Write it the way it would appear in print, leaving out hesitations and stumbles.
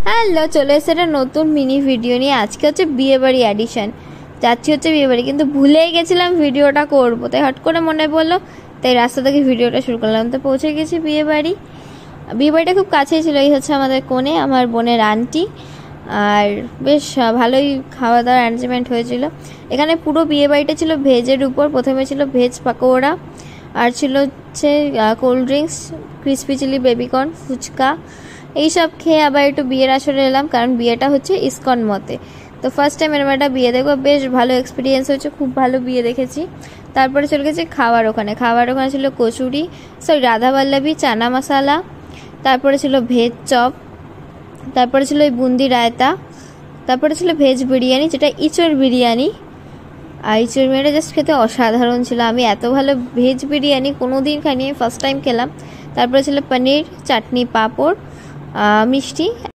Hello, চলে এসে একটা নতুন মিনি ভিডিও নিয়ে। আজকে হচ্ছে বিয়েবাড়ি অ্যাডিশন, যাচ্ছি হচ্ছে বিয়েবাড়ি, কিন্তু ভুলেই গেছিলাম ভিডিওটা করবো, তাই হট করে মনে পড়লো, তাই রাস্তা থেকে ভিডিওটা শুরু করলাম। তো পৌঁছে গেছি বিয়েবাড়িটা খুব কাছেই ছিল। এই হচ্ছে আমাদের কোণে, আমার বোনের আন্টি। আর বেশ ভালোই খাওয়া দাওয়ার অ্যারেঞ্জমেন্ট হয়েছিল। এখানে পুরো বিয়েবাড়িটা ছিল ভেজের উপর। প্রথমে ছিল ভেজ পাকোড়া, আর ছিল হচ্ছে cold drinks, crispy chilli, baby corn, phuchka. এইসব খেয়ে আবার একটু বিয়ের আসরে এলাম, কারণ বিয়েটা হচ্ছে ইসকন মতে। তো ফার্স্ট টাইম এরকম একটা বিয়ে দেখবো, বেশ ভালো এক্সপিরিয়েন্স হয়েছে, খুব ভালো বিয়ে দেখেছি। তারপরে চলে গেছে খাওয়ার ওখানে ছিল কচুরি, রাধাবল্লভী, চানা মশালা, তারপরে ছিল ভেজ চপ, তারপরে ছিল ওই বুন্দি রায়তা, তারপরে ছিল ভেজ বিরিয়ানি, যেটা ইঁচড় বিরিয়ানি। আর ইঁচড় বিরিয়ানিটা জাস্ট খেতে অসাধারণ ছিল। আমি এত ভালো ভেজ বিরিয়ানি কোনোদিন খাইনি, আমি ফার্স্ট টাইম খেলাম। তারপরে ছিল পনির, চাটনি, পাঁপড়, মিষ্টি।